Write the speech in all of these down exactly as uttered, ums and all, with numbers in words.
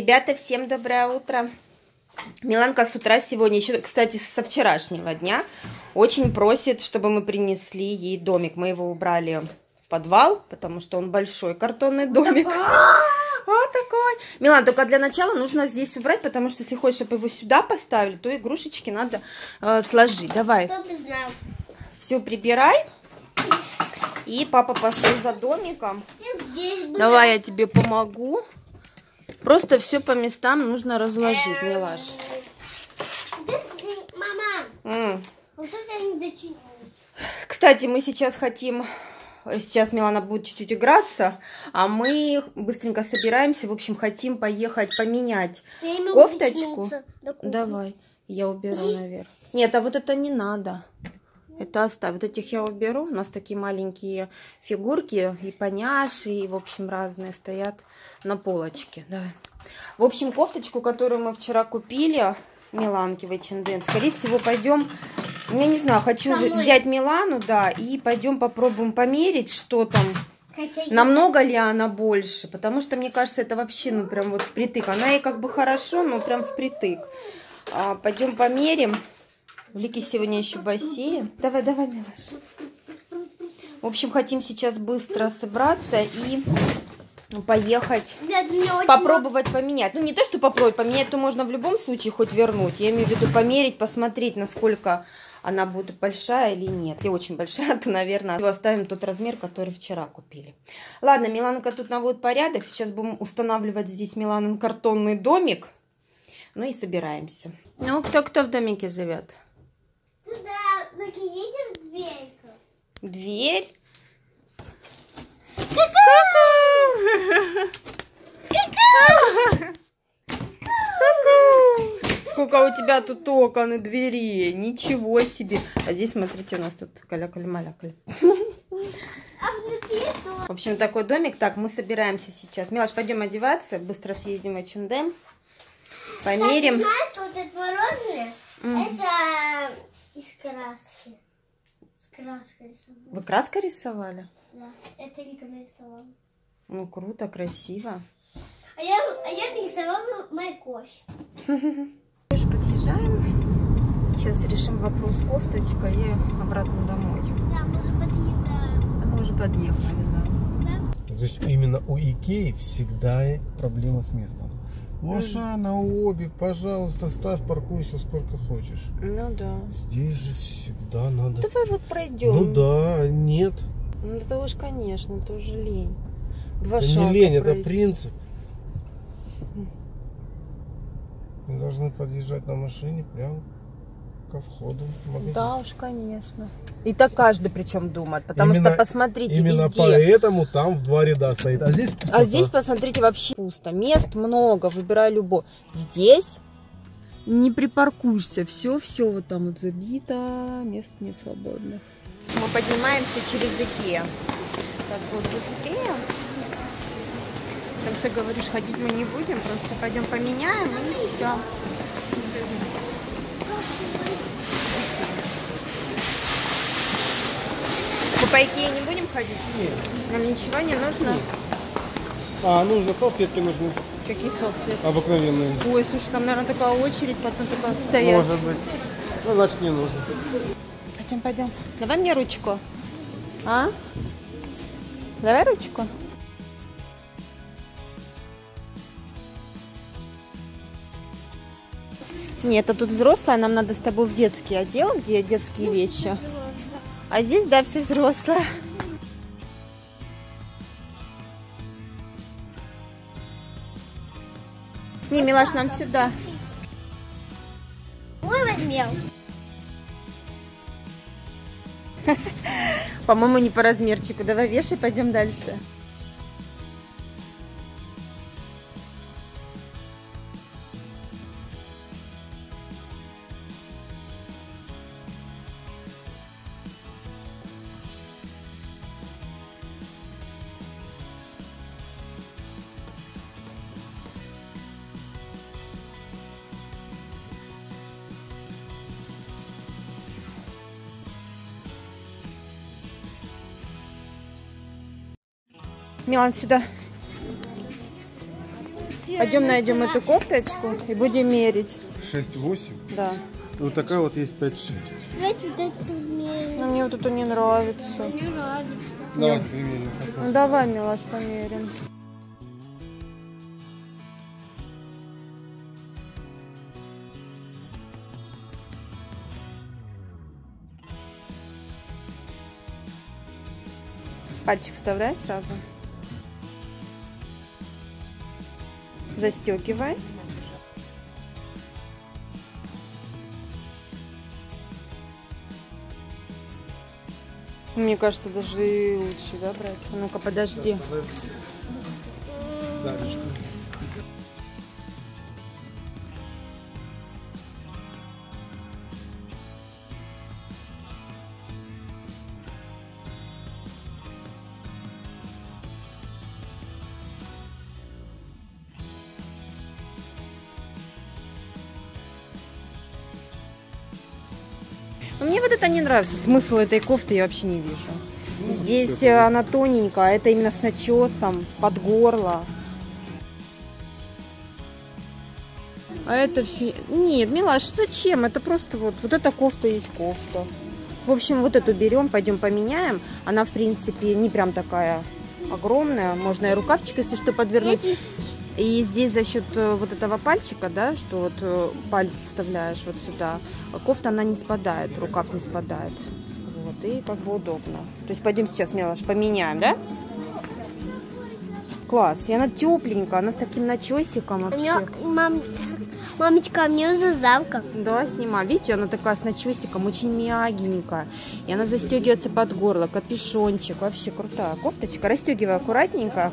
Ребята, всем доброе утро. Миланка с утра сегодня, еще, кстати, со вчерашнего дня, очень просит, чтобы мы принесли ей домик. Мы его убрали в подвал, потому что он большой картонный домик. Вот такой. Милан, только для начала нужно здесь убрать, потому что если хочешь, чтобы его сюда поставили, то игрушечки надо э, сложить. Давай. Все прибирай. И папа пошел за домиком. Давай я тебе помогу. Просто все по местам нужно разложить, милаш. Мама, вот это не дотянулась. Кстати, мы сейчас хотим... Сейчас Милана будет чуть-чуть играться, а мы быстренько собираемся. В общем, хотим поехать поменять кофточку. Давай, я уберу наверх. Нет, а вот это не надо. Это оставь. Вот этих я уберу. У нас такие маленькие фигурки, и поняши, и, в общем, разные стоят на полочке. Давай. В общем, кофточку, которую мы вчера купили, Миланке в эйч энд эм, скорее всего, пойдем... Я не знаю, хочу взять Милану, да, и пойдем попробуем померить, что там, Хотя намного я... ли она больше, потому что, мне кажется, это вообще, ну, прям вот впритык. Она ей как бы хорошо, но прям впритык. А, пойдем померим. У Лики сегодня еще бассейн. Давай, давай, Милаша. В общем, хотим сейчас быстро собраться и поехать, Нет, попробовать очень... поменять. Ну, не то, что попробовать поменять, то можно в любом случае хоть вернуть. Я имею в виду померить, посмотреть, насколько она будет большая или нет. Если очень большая, то, наверное, оставим тот размер, который вчера купили. Ладно, Миланка тут наводит порядок. Сейчас будем устанавливать здесь Миланин картонный домик. Ну и собираемся. Ну, кто-кто в домике живет? Сюда, загляните в дверь. Дверь? Сколько у тебя тут окон и дверей. Ничего себе. А здесь, смотрите, у нас тут калякали-малякали. В общем, такой домик. Так, мы собираемся сейчас. Милаш, пойдем одеваться. Быстро съездим в эйч энд эм. Померим. Кстати, знаешь, вот это мороженое, mm. это из краски. С краской рисовали. Вы краской рисовали? Да, это Лика нарисовала. Ну, круто, красиво. А я, а я нарисовала морковь. Уже подъезжаем. Сейчас решим вопрос с кофточкой и обратно домой. Да, мы уже подъезжаем. Да, мы уже подъехали, да. Да? Здесь именно у Икеи всегда проблема с местом. Лошана, обе, пожалуйста, ставь, паркуйся сколько хочешь. Ну да. Здесь же всегда надо... Давай вот пройдем. Ну да, нет. Ну это уж, конечно, это уже лень. Два это шага не лень, пройти. Это принцип. Мы должны подъезжать на машине прямо ко входу в магазин. Да уж, конечно. И так каждый причем думает, потому именно, что посмотрите, именно везде. Поэтому там в два ряда стоит, а здесь пусто. А здесь, посмотрите, вообще пусто. Мест много, выбирай любой. Здесь не припаркуешься, все-все вот там вот забито, мест нет свободных. Мы поднимаемся через Икеа. Так вот быстрее. Потому что, говоришь, ходить мы не будем, просто пойдем поменяем и все. Мы по Икее не будем ходить? Нет. Нам ничего не нужно? Нет. А, нужно, салфетки нужны. Какие салфетки? Обыкновенные. Ой, слушай, там, наверное, такая очередь, потом только стоять. Может быть. Ну, значит, не нужно. Пойдем, пойдем. Давай мне ручку. А? Давай ручку. Нет, а тут взрослая, нам надо с тобой в детский отдел, где детские вещи. А здесь, да, все взрослые. Не, Милаш, нам сюда. Ой, возьмем. По-моему, не по размерчику. Давай вешай, пойдем дальше. Милан, сюда. Пойдем найдем эту кофточку и будем мерить. шесть восемь? Да. Вот такая вот есть пять шесть. Давайте вот эту померим. Но мне вот это не нравится. Не нравится. Давайте примерим. Ну, давай, Милаш, померим. Пальчик вставляй сразу. Застегивай. Мне кажется, даже и лучше, да, брать? А ну-ка, подожди. Мне вот это не нравится. Смысл этой кофты я вообще не вижу. Здесь она тоненькая, это именно с начесом, под горло. А это все... Нет, Милаш, зачем? Это просто вот, вот эта кофта есть кофта. В общем, вот эту берем, пойдем поменяем. Она, в принципе, не прям такая огромная. Можно и рукавчик, если что, подвернуть. И здесь за счет вот этого пальчика, да, что вот палец вставляешь вот сюда, кофта она не спадает, рукав не спадает. Вот, и как бы удобно. То есть пойдем сейчас, Милаш, поменяем, да? Класс. И она тепленькая, она с таким начесиком вообще. Мам, мамочка, а мне зазавка. Да, снимай. Видите, она такая с начесиком, очень мягенькая. И она застегивается под горло, капюшончик. Вообще крутая кофточка. Расстегивай аккуратненько.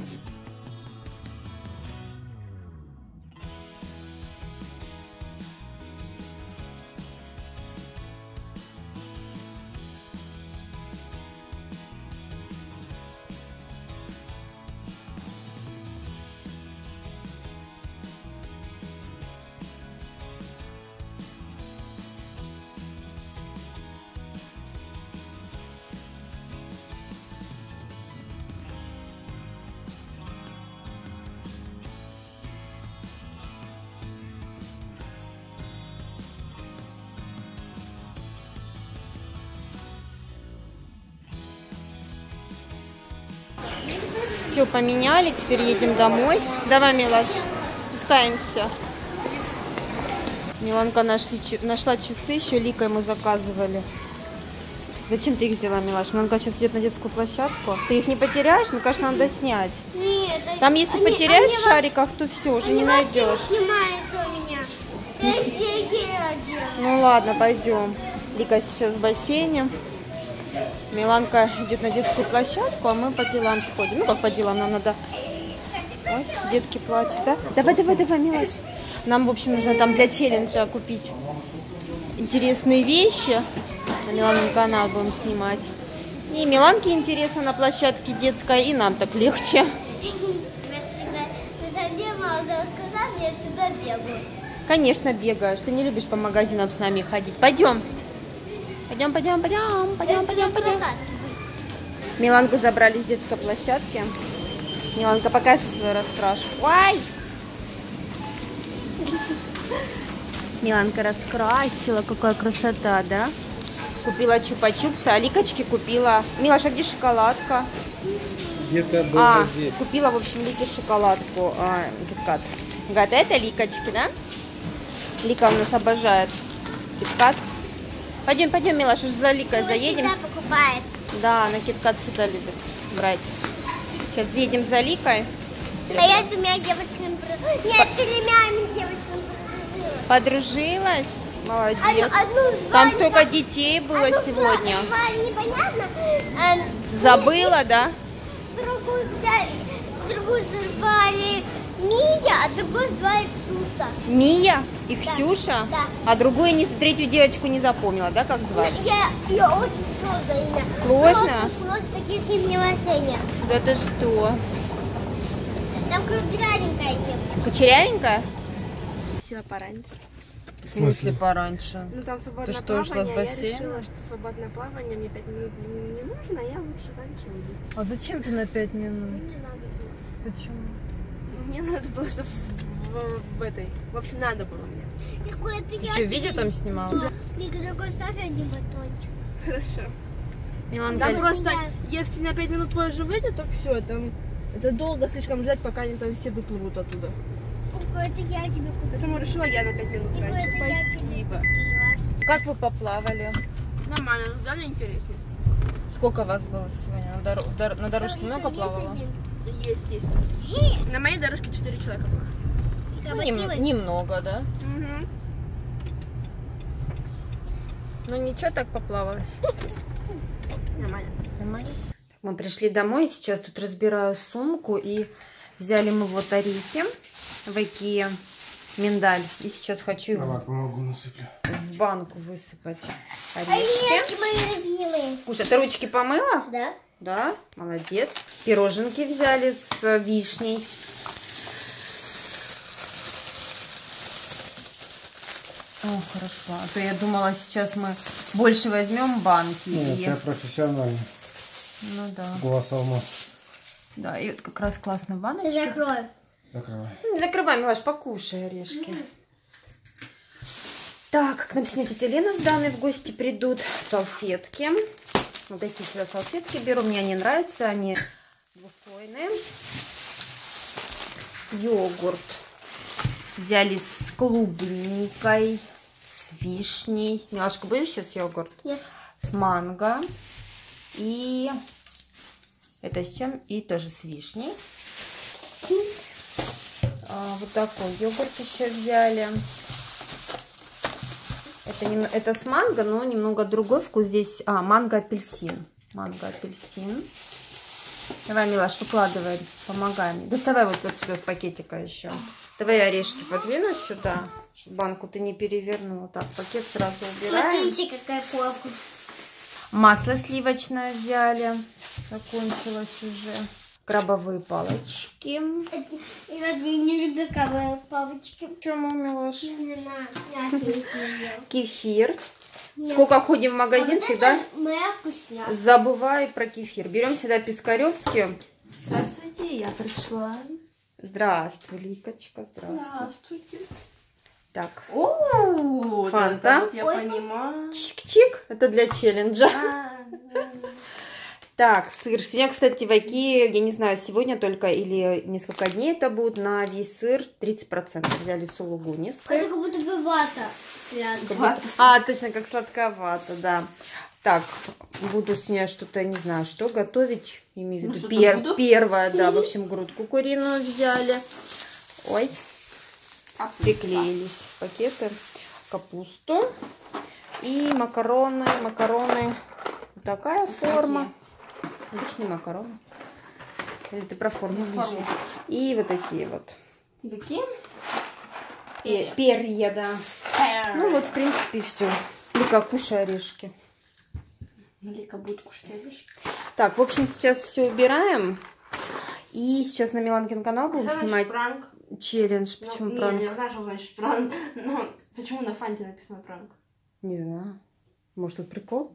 Все поменяли, теперь едем домой. Давай, Милаш, спускаемся. Миланка нашли, нашла часы, еще Лика ему заказывали. Зачем ты их взяла, Милаш? Миланка сейчас идет на детскую площадку. Ты их не потеряешь? Мне кажется, надо снять. Нет, там, если они, потеряешь они в шариках, то все, уже не найдешь. Снимается у меня. Ну ладно, пойдем. Лика сейчас в бассейне. Миланка идет на детскую площадку, а мы по делам сходим. Ну, как по делам, нам надо... Ой, детки плачут, да? Давай, давай, давай, Милаш. Нам, в общем, нужно там для челленджа купить интересные вещи. На Миланин канал будем снимать. И Миланке интересно на площадке детской, и нам так легче. Я всегда бегаю. Конечно, бегаешь. Ты не любишь по магазинам с нами ходить. Пойдем. Пойдем, пойдем, пойдем, пойдем, пойдем, пойдем. Миланку забрали с детской площадки. Миланка, покажи свою раскраску. Ой! Миланка раскрасила. Какая красота, да? Купила чупа-чупсы, а Ликочке купила... Милаша, где шоколадка? Где-то была а, здесь. Купила, в общем, Лике шоколадку. А, киткат. Гад, это Ликочки, да? Лика у нас обожает киткат. Пойдем, пойдем, Милаша, за Ликой заедем. Всегда покупает. Да, она киткат всегда любит брать. Сейчас съедем за Ликой. А я двумя девочками... Нет, тремя девочками подружилась. Подружилась? Молодец. Одну, одну звали, там столько детей было одну сегодня. Звали непонятно. Эм, Забыла, да? Другую взяли, другую звали Мия, а другую звали Ксюша. Мия и Да. Ксюша? Да. А другую, не, третью девочку не запомнила, да, как звали? Я, ее очень сложное имя. Сложно? Просто сложно таких имени рождения. Да ты что? Там кудрявенькая девочка. Кучерявенькая? Села пораньше. В смысле пораньше? Ну там свободное Ты что, ушла с плавание, я бассейна? решила, что свободное плавание мне пять минут не, не нужно, а я лучше раньше уйду. А зачем ты на пять минут? Не надо было. Почему? Мне надо было, чтобы в, в этой... В общем, надо было мне. Какое-то Ты я что, видео там снимала? Вика, только ставь один батончик. Хорошо. Миланка, Там просто, Да. если на пять минут позже выйдет, то все, там... Это долго слишком ждать, пока они там все выплывут оттуда. Какое-то я тебе купила. Поэтому решила я на пять минут Какое-то раньше. я тебе Спасибо. купила. как вы поплавали? Нормально, да, мне интереснее. Сколько вас было сегодня? На, доро- дор- на дорожке Там много еще плавало? есть один. Есть, есть. Хе, На моей дорожке четыре человека было. Вика, Ну, нем- мотивы. немного, да? Угу. Ну ничего, так поплавалось. Нормально. Нормально. Так, мы пришли домой, сейчас тут разбираю сумку и взяли мы вот орехи в Икее, миндаль. И сейчас хочу их Давай, помогу, насыплю. в банку высыпать орешки. Орешки мои любимые. Куша, ты ручки помыла? Да? Да, молодец. Пироженки взяли с вишней. О, хорошо. А то я думала, сейчас мы больше возьмем банки. Нет, и... я профессиональный. Ну да. Глаз алмаз. Да, и вот как раз классно Ты баночки. закрой. Закрывай. Ну, не закрывай, Милаш, покушай орешки. Так, к нам сегодня тетя Лена с Даной в гости придут. Салфетки. Вот такие сюда салфетки беру. Мне они нравятся. Они двухслойные. Йогурт. Взяли с клубникой, с вишней. Милашка, будешь сейчас йогурт? Нет. С манго. И это с чем? И тоже с вишней. А, вот такой йогурт еще взяли. Это, не, это с манго, но немного другой вкус. Здесь а, манго-апельсин. Манго-апельсин. Давай, Милаш, выкладывай, помогай мне. Доставай вот отсюда с пакетика еще. Давай орешки подвину сюда, чтобы банку ты не перевернула. Так, пакет сразу убираем. Смотрите, какая попка. Масло сливочное взяли. Закончилось уже. Крабовые палочки. Эти- И вот я не люблю крабовые палочки. Почему, Милаш? Не знаю, я не люблю. Кефир. Нет. Сколько ходим в А магазин, вот всегда это моя вкусняшка. забывай про кефир. Берем всегда Пискаревский. Здравствуйте, я пришла. Здравствуй, Ликочка, здравствуй. Здравствуйте. Так, О, Фанта. вот я Ой. понимаю. чик-чик, это для челленджа. А, Так, сыр. Сегодня, кстати, в Икее, я не знаю, сегодня только или несколько дней это будет, на весь сыр тридцать процентов взяли сулугуни Это сыр. как будто бы вата. связана. Вата. А, точно, как сладковато, да. Так, буду сегодня что-то, не знаю, что готовить. Имею в Ну, виду что-то пер- буду. первое, да, в общем, грудку куриную взяли. Ой, приклеились пакеты. Капусту и макароны, макароны. Вот такая форма. Обычные макароны. Или ты про форму Про видишь? форму. И вот такие вот. И какие? Пе- Перья, да. Ну вот, в принципе, все. Лика, кушай орешки. Лика будет кушать орешки. Так, в общем, сейчас все убираем. И сейчас на Миланкин канал будем Что снимать значит пранк? челлендж. Ну, Почему не, пранк? не знаю, что значит пранк. Но почему на фанте написано пранк? Не знаю. Может, это прикол?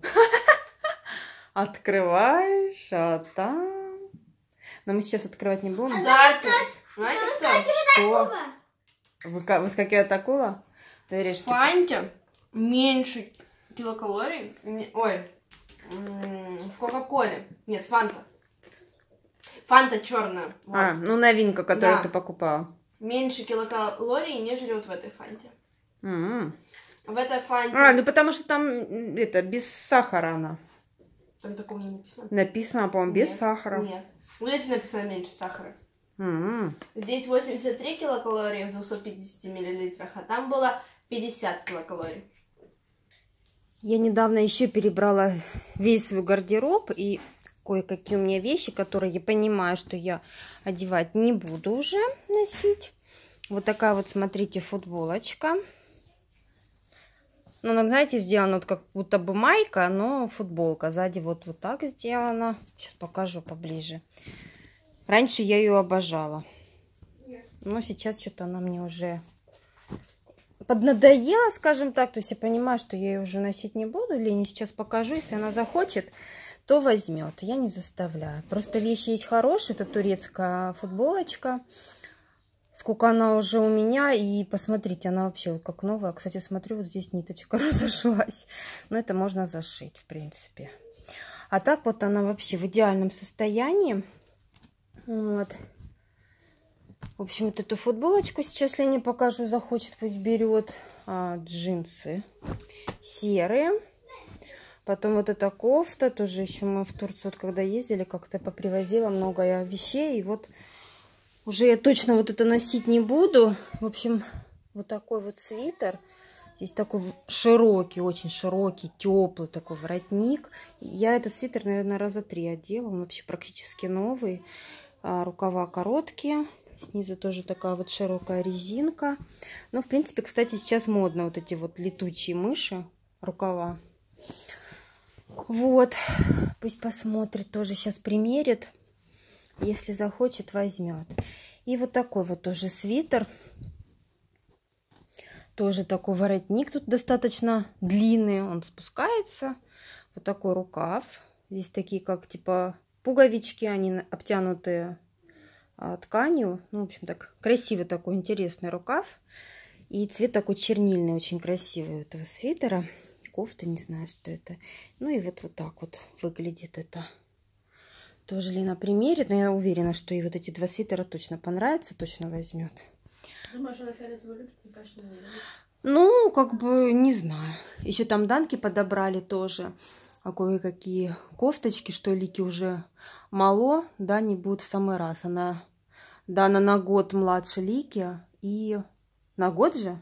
Открываешь, а там... Но мы сейчас открывать не будем. Кстати, знаете что? Что? Выка- Выскакивает акула? Доверяешь, В фанте меньше килокалорий. Не- Ой, м, в Кока-Коле. Нет, фанта. Фанта черная. Вот. А, ну новинка, которую Да. ты покупала. Меньше килокалорий, нежели вот в этой фанте. М. В этой фанте... А, ну потому что там м, это без сахара она. Там такого не написано. Написано, по-моему, без Нет, сахара. Нет. Вот здесь написано меньше сахара. М. Здесь восемьдесят три килокалории в двухстах пятидесяти миллилитрах, а там было пятьдесят килокалорий. Я недавно еще перебрала весь свой гардероб, и кое-какие у меня вещи, которые я понимаю, что я одевать не буду уже носить. Вот такая вот, смотрите, футболочка. Ну, она, знаете, сделана вот как будто бы майка, но футболка. Сзади вот, вот так сделана. Сейчас покажу поближе. Раньше я ее обожала. Но сейчас что-то она мне уже поднадоела, скажем так. То есть я понимаю, что я ее уже носить не буду. Лене сейчас покажу. Если она захочет, то возьмет. Я не заставляю. Просто вещи есть хорошие. Это турецкая футболочка. сколько она уже у меня. И посмотрите, она вообще вот как новая. Кстати, смотрю, вот здесь ниточка разошлась. Но это можно зашить, в принципе. А так вот она вообще в идеальном состоянии. Вот. В общем, вот эту футболочку сейчас Лене покажу. Захочет, пусть берет. А, джинсы серые. Потом вот эта кофта. Тоже еще мы в Турцию, вот когда ездили, как-то попривозила много вещей. И вот уже я точно вот это носить не буду. В общем, вот такой вот свитер. Здесь такой широкий, очень широкий, теплый такой воротник. Я этот свитер, наверное, раза три одела. Он вообще практически новый. А, рукава короткие. Снизу тоже такая вот широкая резинка. Ну, в принципе, кстати, сейчас модно вот эти вот летучие мыши. Рукава. Вот. Пусть посмотрит. Тоже сейчас примерит. Если захочет, возьмет. И вот такой вот тоже свитер. Тоже такой воротник. Тут достаточно длинный. Он спускается. Вот такой рукав. Здесь такие, как типа пуговички. Они обтянутые тканью. Ну, в общем, так красивый такой интересный рукав. И цвет такой чернильный. Очень красивый у этого свитера. Кофта, не знаю, что это. Ну и вот, вот так вот выглядит это. Тоже Лена примерит, но я уверена, что и вот эти два свитера точно понравятся, точно возьмет. Думаешь, она фиолетовый любит? Мне кажется, не любит. Ну, как бы, не знаю. Еще там Данки подобрали тоже. А кое-какие кофточки, что Лики уже мало, да, не будут в самый раз. Она, да, она на год младше Лики. И на год же?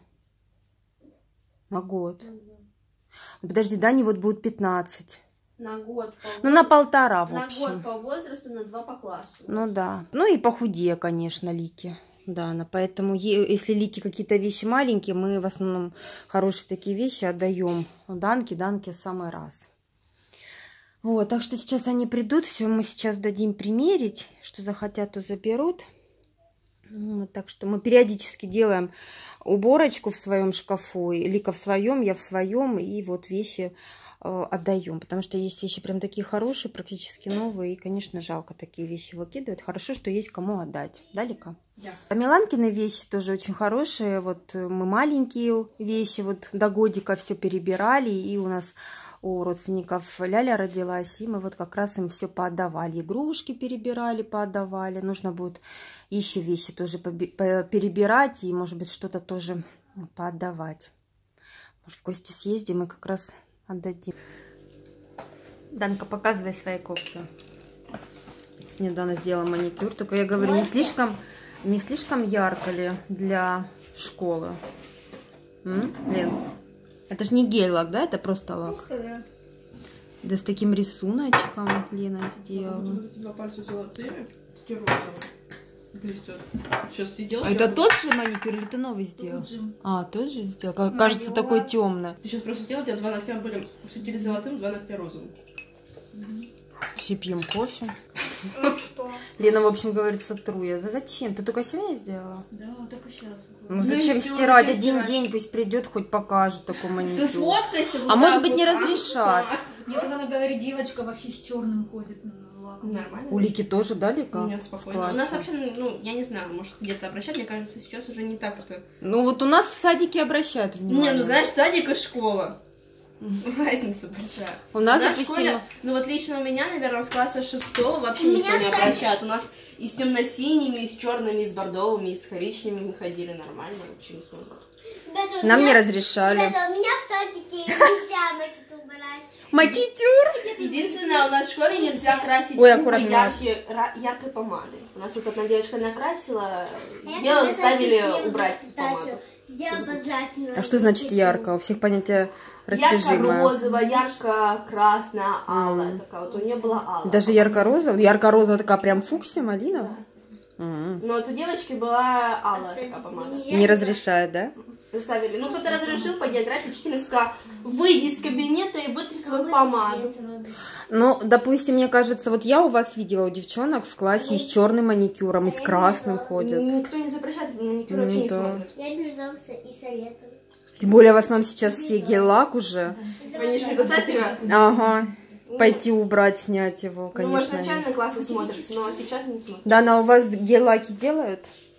На год. Ну, подожди, Дани вот будет пятнадцать. На год по Ну, на полтора, в на общем. год по возрасту, на два по классу. Ну, да. Ну, и похудее, конечно, Лики. Да, она, поэтому, если Лики какие-то вещи маленькие, мы в основном хорошие такие вещи отдаем Данке. Данке в самый раз. Вот, так что сейчас они придут, все мы сейчас дадим примерить. Что захотят, то заберут. Вот, так что мы периодически делаем уборочку в своем шкафу. Лика в своем, я в своем. И вот вещи э, отдаем. Потому что есть вещи прям такие хорошие, практически новые. И, конечно, жалко такие вещи выкидывать. Хорошо, что есть кому отдать. Да, Лика? Да. А Миланкины вещи тоже очень хорошие. Вот мы маленькие вещи вот до годика все перебирали. И у нас у родственников Ляля родилась, и мы вот как раз им все поотдавали. Игрушки перебирали, поотдавали. Нужно будет еще вещи тоже перебирать, и, может быть, что-то тоже поотдавать. Может, в гости съездим и как раз отдадим. Данка, показывай свои когти. Недавно сделала маникюр, только я говорю, не слишком, не слишком ярко ли для школы? М? Лен? Это же не гель-лак, да? Это просто лак. Просто, да. Да, с таким рисуночком Лена сделала. Вот эти два пальца золотые, эти розовые. Блестят. Сейчас ты делаешь. А это тот же маникюр или ты новый сделал? Тот же. А, тот же сделал. Как, кажется, Майора. такой темный. Ты сейчас просто сделал, у тебя два ногтя были светили золотым, два ногтя розовым. Все пьем кофе. Ну что? Лена, в общем, говорит, сотру я. Да зачем? Ты только сегодня сделала? Да, только сейчас. Ну, Ну зачем и всё, стирать? зачем Один стирать? день пусть придет, хоть покажет такой маникюр. Ты сфоткайся. вот А может так быть, вот, не а? разрешат? Так. Мне когда она говорит, девочка вообще с черным ходит на лаком. Нормально. У Лики тоже, да, Лика? У меня спокойно. У нас вообще, ну, я не знаю, может где-то обращать, мне кажется, сейчас уже не так это. Ну, вот у нас в садике обращают внимание. Не, ну знаешь, садик и школа. Разница большая. У нас, в допустим... школе, ну вот лично у меня, наверное, с класса шестого вообще У никто меня не в садике- обращает. У нас и с темно-синими, и с черными, и с бордовыми, и с коричневыми ходили нормально, вообще не смотрят. Ребята, у Нам не меня- разрешали. Ребята, у меня в садике нельзя макет убирать. Макитюр! Единственное, у нас в школе нельзя красить Ой, губы аккуратно, яркой, ра- яркой помадой. У нас вот одна девочка накрасила, Я ее когда заставили садике убрать эту задачу помаду. сделала обязательно. А что значит ярко? У всех понятие растяжимое. Ярко-розовая, ярко-красная, алая такая. Вот у нее была алая. Даже ярко-розовая? Ярко-розовая такая прям фуксия, малиновая? М. Но вот у девочки была алая такая помада. Не разрешает, да? Заставили. Ну, кто-то разрешил по географии, учительница сказала, выйди из кабинета и вытри свою помаду. Ну, допустим, мне кажется, вот я у вас видела у девчонок в классе и с черным маникюром, и с красным ходят. Никто не запрещает, маникюр вообще Ну не да. смотрит. Я безумца и советую. Тем более в основном сейчас все гель-лак уже. Они же не заставят тебя. Ага. Пойти убрать, снять его, Ну, может, конечно. начальные классы смотрят, но сейчас не смотрят. Да, на у вас гель-лаки делают?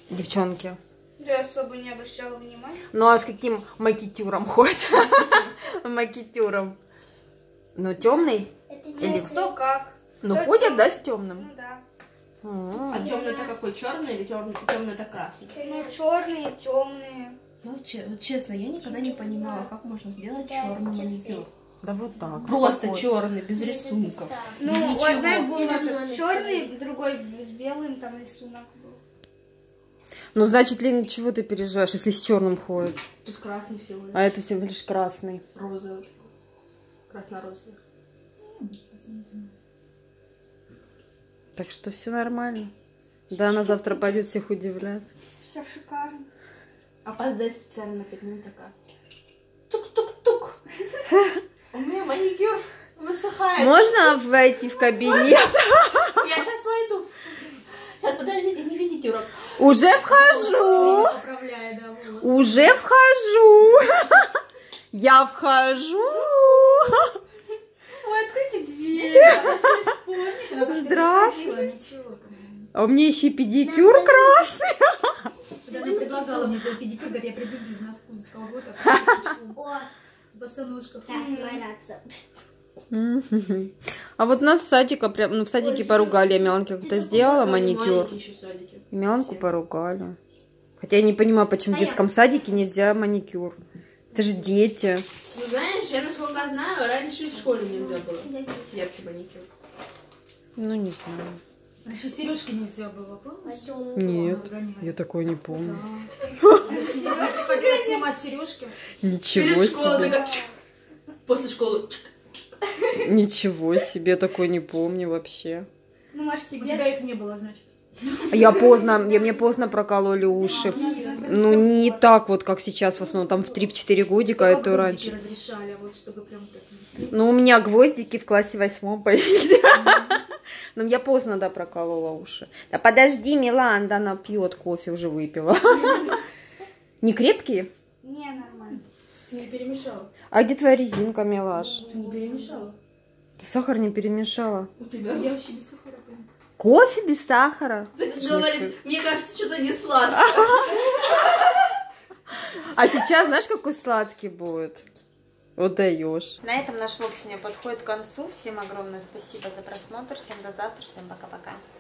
девчонки? Я особо не обращала внимания. Ну а с каким макетюром ходит? Макетюром. Ну темный? Или кто как? Ну ходят, да, с темным? Ну да. А темный это какой? Черный или темный? Темный это красный? Ну черные, темные. Я вот, че- вот честно, я никогда не понимала, как можно сделать черный маникюр. Да вот так. Просто черный, без рисунков. Ну, Без у ничего. одной был черный, другой с белым, там рисунок был. Ну значит, Лена, чего ты переживаешь, если с черным ходит? Тут красный всего лишь. А это всего лишь красный. Розовый. Красно-розовый. Так что все нормально. Да, она завтра пойдет всех удивлять. Все шикарно. Опоздать специально на пять минут такая. Тук-тук-тук. У меня маникюр высыхает. Можно войти в кабинет? Я сейчас войду. Сейчас, подождите, не видите урок. Уже вхожу. Поправляй, да, волосы. Уже вхожу. Я вхожу. Ой, откройте дверь. Она все испорчена. Здравствуй. Ничего там. А у меня еще и педикюр красный. Когда она предлагала мне сделать педикюр, говорит, я приду без носков, без колготок, О, в босоножках. сейчас А вот нас с садика, прям, ну в садике поругали. Я Миланке как-то сделала маникюр. Маленькие еще садики. И Миланку поругали. Хотя я не понимаю, почему в детском садике нельзя маникюр. Это же дети. Ну, знаешь, я, насколько знаю, раньше и в школе нельзя было. Яркий маникюр. Ну, не знаю. А еще сережки нельзя было, помнишь? Нет, Разгоняли. я такое не помню. Я хотела снимать сережки. Ничего Перед школой себе. такая. После школы. Ничего себе, я такое не помню вообще. Ну, Маш, У тебе... тебя их не было, значит. Я поздно, я, мне поздно прокололи уши. Ну, не так вот, как сейчас, в основном, там в три-четыре годика, Только это гвоздики раньше. разрешали, а вот чтобы прям так висели. Ну, у меня гвоздики в классе восьмом появились. Но я поздно, да, проколола уши. Да подожди, Милан, да, она пьет кофе, уже выпила. Не крепкие? Не, нормально. Ты не перемешала. А где твоя резинка, милаш? Ты не перемешала. Ты сахар не перемешала? У тебя? Я вообще без сахара. помню. Кофе без сахара? Так говорит, мне кажется, что-то не сладкое. А сейчас знаешь, какой сладкий будет? Вот даешь. На этом наш влог сегодня подходит к концу. Всем огромное спасибо за просмотр. Всем до завтра. Всем пока-пока.